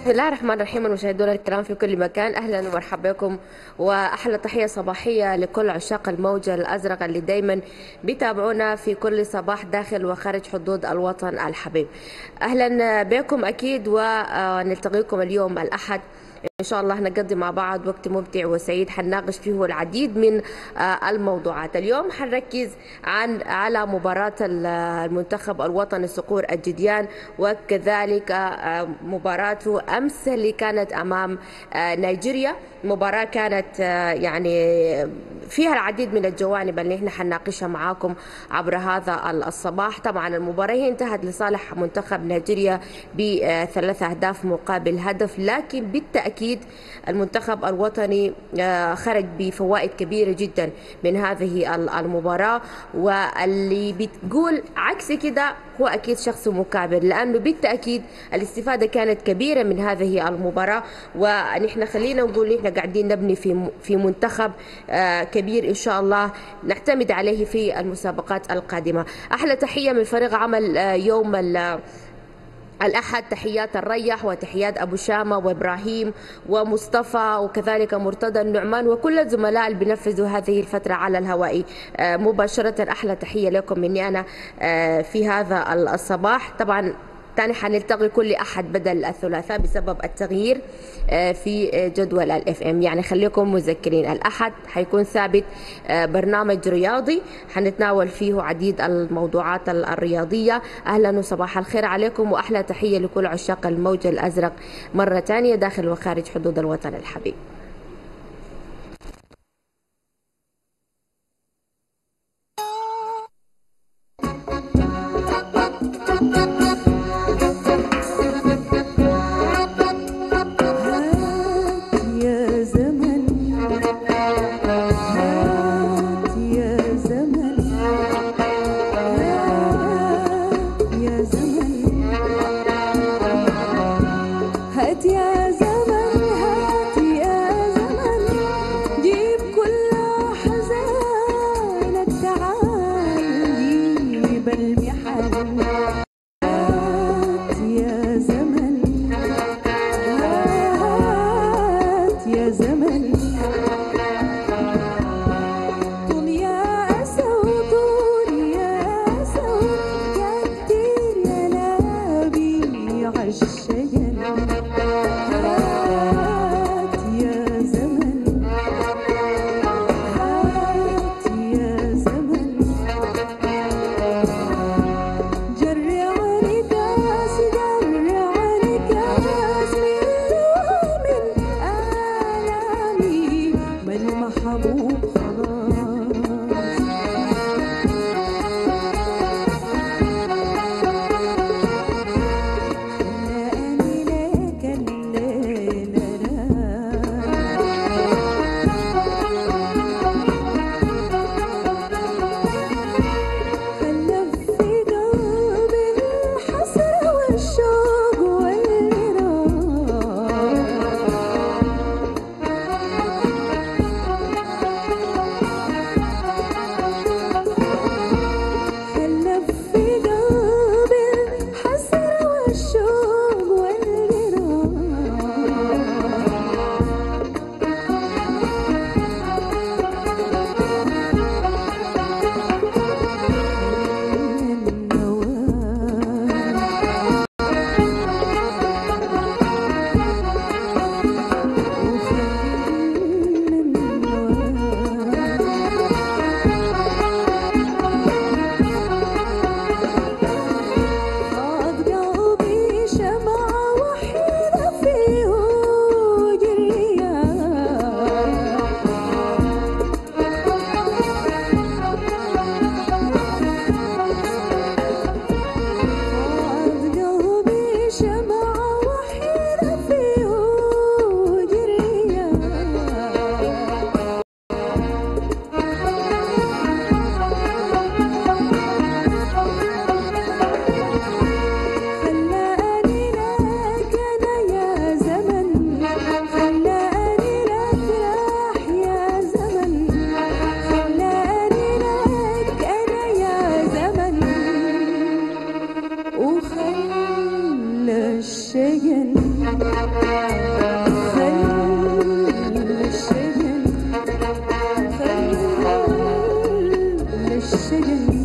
بسم الله الرحمن الرحيم. المشاهدون الكرام في كل مكان، اهلا ومرحبا بكم، واحلى تحيه صباحيه لكل عشاق الموجه الازرق اللي دايما بيتابعونا في كل صباح داخل وخارج حدود الوطن الحبيب. اهلا بكم اكيد، ونلتقيكم اليوم الاحد إن شاء الله. نقضي مع بعض وقت ممتع وسعيد، حنناقش فيه العديد من الموضوعات. اليوم حنركز على مباراة المنتخب الوطني صقور الجديان، وكذلك مباراته أمس اللي كانت أمام نيجيريا. مباراة كانت يعني فيها العديد من الجوانب اللي احنا حنناقشها معاكم عبر هذا الصباح. طبعا المباراة هي انتهت لصالح منتخب نيجيريا ب3 أهداف مقابل هدف، لكن بالتأكيد المنتخب الوطني خرج بفوائد كبيرة جدا من هذه المباراة، واللي بتقول عكس كده هو أكيد شخص مكابر، لأنه بالتأكيد الاستفادة كانت كبيرة من هذه المباراة. ونحن خلينا نقول نحن قاعدين نبني في منتخب كبير إن شاء الله نعتمد عليه في المسابقات القادمة. أحلى تحية من فريق عمل يوم الأحد، تحيات الريح وتحيات أبو شامة وإبراهيم ومصطفى وكذلك مرتضى النعمان وكل الزملاء اللي بينفذوا هذه الفترة على الهواء مباشرة. أحلى تحية لكم مني أنا في هذا الصباح. طبعا تاني حنلتقي كل أحد بدل الثلاثاء بسبب التغيير في جدول الاف ام، يعني خليكم مذكرين الأحد حيكون ثابت برنامج رياضي حنتناول فيه عديد الموضوعات الرياضية. أهلا وصباح الخير عليكم، وأحلى تحية لكل عشاق الموج الأزرق مرة تانية داخل وخارج حدود الوطن الحبيب. الشجن خلى الشجن خلى الشجن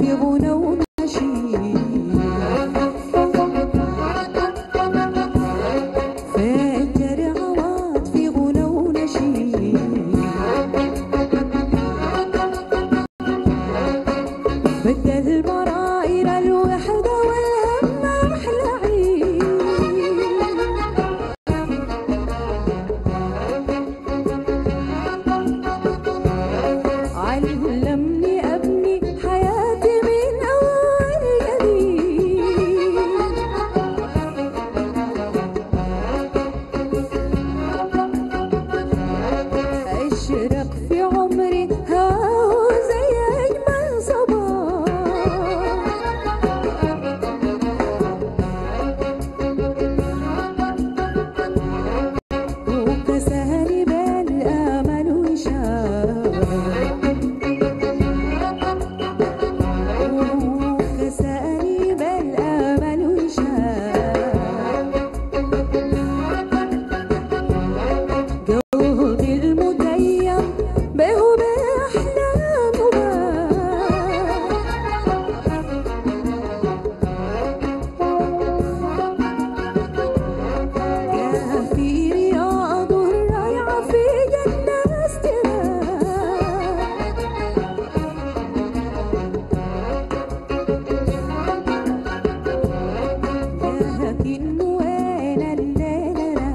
في غنى ونشيد، فاكر عوض في غنى ونشيد، بدل المراير الوحدة والهم أحلى عيد. علمني أبني حياتي من أول جديد، أشرق في عمري هوا زي أجمل صباح، وكساني بالأمل وشاف، وكساني بالأمل وشاف، جهدي المتيم به بأحلام وبال، في رياض الريعة في جنة استراح، لكن وين الليلة،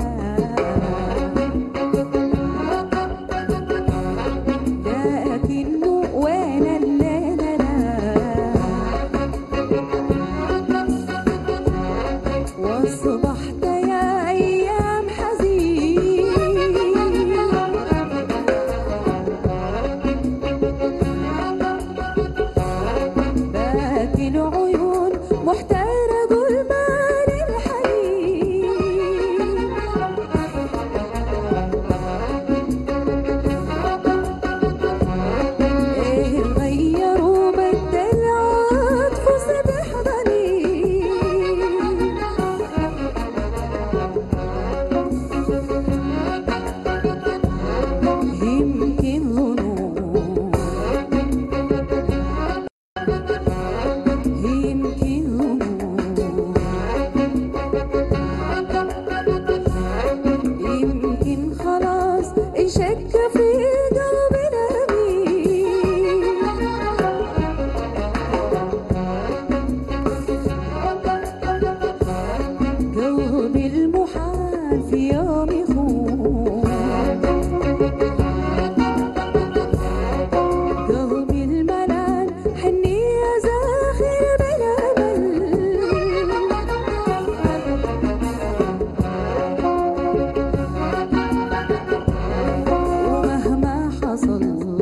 لكن وين الليلة، واصبحت يا أيام حزين، بات العيون محتارة ظلمان الحنين، إيه غيروا بدل عطف صبح ضنين، يمكن ظنون، يمكن ظنون، يمكن خلاص انشك في قلبنا مين، قلبي المحال في يوم يخون، قلبي الملال حنية زاخر بالأمل، ومهما حصل،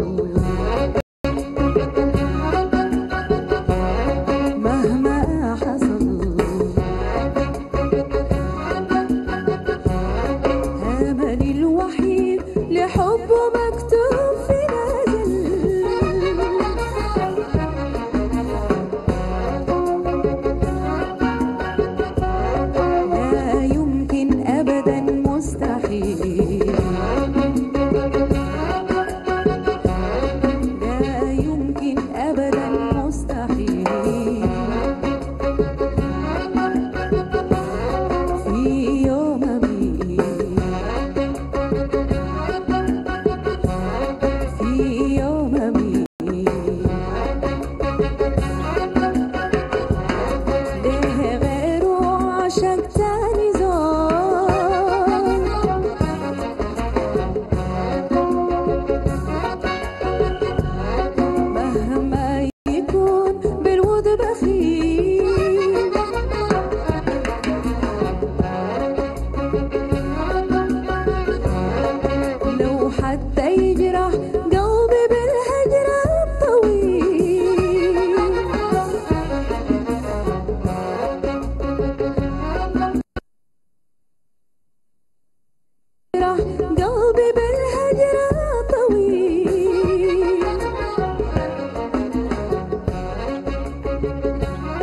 مهما حصل، أملي الوحيد لحبه مكتوب في نازل، لا يمكن أبدا مستحيل، لا يمكن أبدا مستحيل، في يوم أبيد، في يوم أبيد، ليه غيره عشق تاني زار، مهما يكون بالود بخيل، لو حتى يجرح قلبي بالهجر الطويل، يجرح قلبي بالهجر الطويل،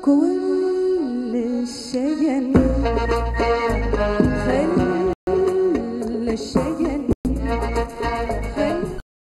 كل الشجن خلى الشجن